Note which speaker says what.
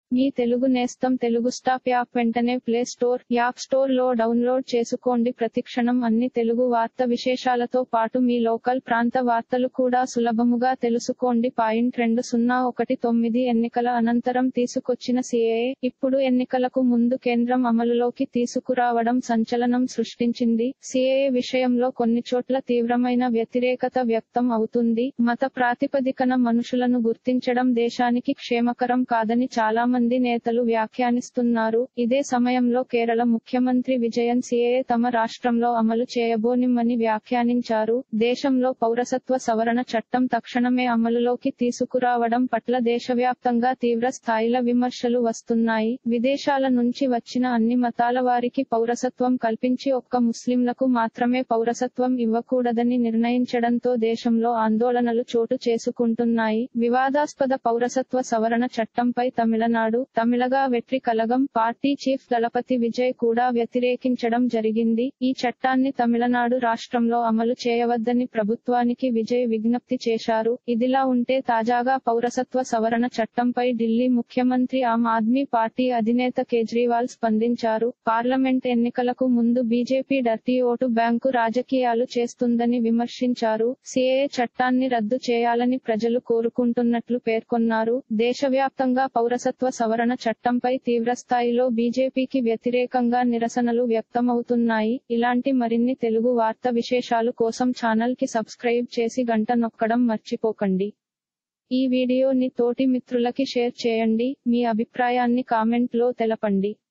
Speaker 1: మీ తెలుగు నేస్తం Telugu stop app వెంటనే play store, app store లో డౌన్లోడ్ చేసుకోండి. ప్రతిక్షణం అన్ని తెలుగు వార్త విశేషాలతో పాటు మీ లోకల్ ప్రాంత వార్తలు కూడా సులభముగా తెలుసుకోండి. 20119 ఎన్నికల అనంతరం తీసుకొచ్చిన సిఏఏ, ఇప్పుడు ఎన్నికలకు ముందు కేంద్రం అమలులోకి తీసుకురావడం సంచలనం సృష్టించింది. సిఏఏ విషయంలో కొన్ని చోట్ల తీవ్రమైన వ్యతిరేకత వ్యక్తం అవుతుంది. మత ప్రాతిపదికన మనుషులను గుర్తించడం దేశానికి క్షేమకరం కాదని చాలా మంది నేతలు వ్యాఖ్యానిస్తున్నారు. ఇదే సమయంలో కేరళ ముఖ్యమంత్రి విజయన్ సిఏఏ తమ రాష్ట్రంలో అమలు చేయబోనిమ్మని వ్యాఖ్యానించారు. దేశంలో పౌరసత్వ సవరణ చట్టం తక్షణమే అమలులోకి తీసుకురావడం పట్ల దేశవ్యాప్తంగా తీవ్ర స్థాయిల విమర్శలు వస్తున్నాయి. విదేశాల నుంచి వచ్చిన అన్ని మతాల వారికి పౌరసత్వం కల్పించి ఒక్క ముస్లింలకు మాత్రమే పౌరసత్వం ఇవ్వకూడదని నిర్ణయించడంతో దేశంలో ఆందోళనలు చోటు చేసుకుంటున్నాయి. వివాదాస్పద పౌరసత్వ సవరణ చట్టంపై తమిళనాడు, తమిళగా వెట్రి కలగం పార్టీ చీఫ్ దళపతి విజయ్ కూడా వ్యతిరేకించడం జరిగింది. ఈ చట్టాన్ని తమిళనాడు రాష్ట్రంలో అమలు చేయవద్దని ప్రభుత్వానికి విజయ్ విజ్ఞప్తి చేశారు. ఇదిలా ఉంటే తాజాగా పౌరసత్వ సవరణ చట్టంపై ఢిల్లీ ముఖ్యమంత్రి ఆమ్ ఆద్మీ పార్టీ అధినేత కేజ్రీవాల్ స్పందించారు. పార్లమెంట్ ఎన్నికలకు ముందు బీజేపీ డర్టీ ఓటు బ్యాంకు రాజకీయాలు చేస్తుందని విమర్శించారు. సిఏఏ చట్టాన్ని రద్దు చేయాలని ప్రజలు కోరుకుంటున్నట్లు పేర్కొన్నారు. దేశవ్యాప్తంగా పౌరసత్వ సవరణ చట్టంపై తీవ్రస్థాయిలో బీజేపీకి వ్యతిరేకంగా నిరసనలు వ్యక్తమవుతున్నాయి. ఇలాంటి మరిన్ని తెలుగు వార్త విశేషాలు కోసం ఛానల్ కి సబ్స్క్రైబ్ చేసి గంట నొక్కడం మర్చిపోకండి. ఈ వీడియోని తోటి మిత్రులకి షేర్ చేయండి. మీ అభిప్రాయాన్ని కామెంట్ లో తెలపండి.